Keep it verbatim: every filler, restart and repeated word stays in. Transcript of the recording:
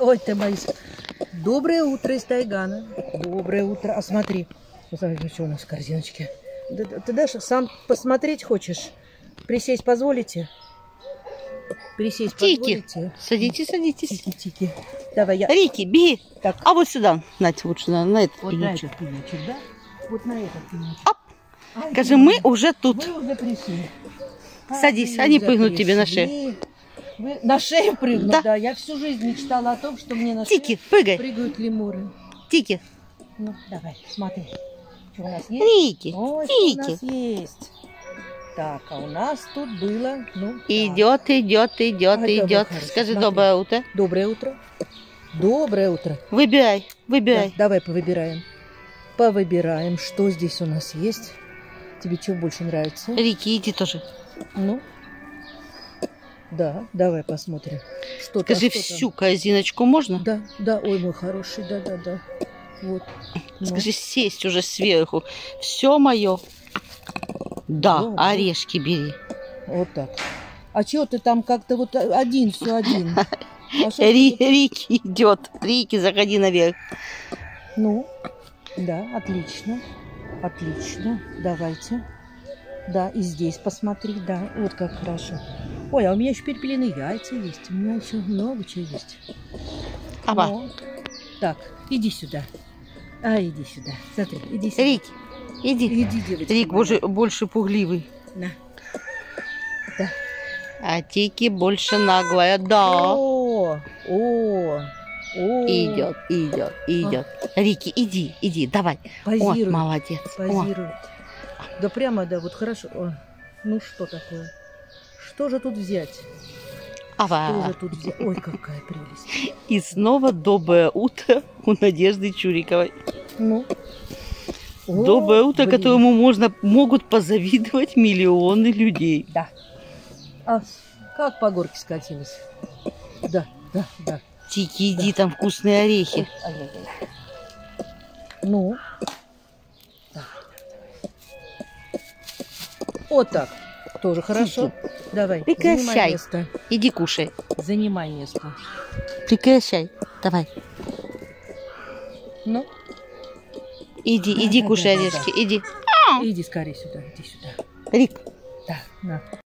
Ой, ты мои. Доброе утро из Тайгана. Доброе утро. А смотри, смотри, что у нас в корзиночке. Ты, ты даже сам посмотреть хочешь? Присесть позволите? Присесть Тики, позволите? садитесь, садитесь. Тики, тики. Давай я. Рики, беги. Так. А вот сюда, Надь, лучше на, на этот Вот пенечек. на этот пенечек, да? Вот на этот пенечек. Оп. Ай, Скажи, мы уже тут. Вы уже пришли. Садись, А, они уже прыгнут тебе на пришли. шею. Вы на шею прыгнут, Да. да. Я всю жизнь мечтала о том, что мне на Тики, шею прыгай. прыгают лемуры. Тики. Ну, давай, смотри. Что у нас есть? Рики, Ой, что у нас Тики. есть? Так, а у нас тут было... Ну, так. Идет, идет, идет, Ай, давай, идет. хорошо, Скажи смотри. доброе утро. Доброе утро. Доброе утро. Выбирай, Да, выбирай. давай повыбираем. Повыбираем, что здесь у нас есть. Тебе что больше нравится? Рики, иди тоже. Ну, да, давай посмотрим. Что Скажи, всю корзиночку можно? Да, да, ой, мой хороший, да, да, да. Вот. Ну. Скажи, сесть уже сверху. Все мое. Да, Да, да. орешки бери. Вот так. А чего ты там как-то вот один, все один? А что Ри- ты- Рики идет. Рики, заходи наверх. Ну, да, отлично. Отлично. Давайте. Да, и здесь посмотри, да, вот как хорошо. Ой, а у меня еще перепелиные яйца есть. У меня еще много чего есть. Аба. Ну, так, иди сюда. А, иди сюда. Смотри, иди сюда. Рик, иди. Иди, девочка. Рик моя. больше, больше пугливый. На. Да. А Тики больше наглая. Да. О, о, о. Идет, идет, идет. Рики, иди, иди, давай. Позируй. Вот, молодец. О. Позируй. Да прямо, да, вот хорошо. О, ну что такое? Что же тут взять? Что Ава. же тут взять? Ой, какая прелесть. И снова доброе утро у Надежды Чуриковой. Ну. О, Доброе утро, блин. которому можно, могут позавидовать миллионы людей. Да. А как по горке скатилась? Да, да, да. Тики, иди, там вкусные орехи. Ой, ай-яй-яй. Ну. Так, вот так. Тоже хорошо. Давай, занимай Прекращай. место. Иди кушай. Занимай место. Прекращай. Давай. Ну, Иди, Да, иди да, кушай да, да, орешки. Иди. иди скорее сюда, иди сюда. Рик. Да, на.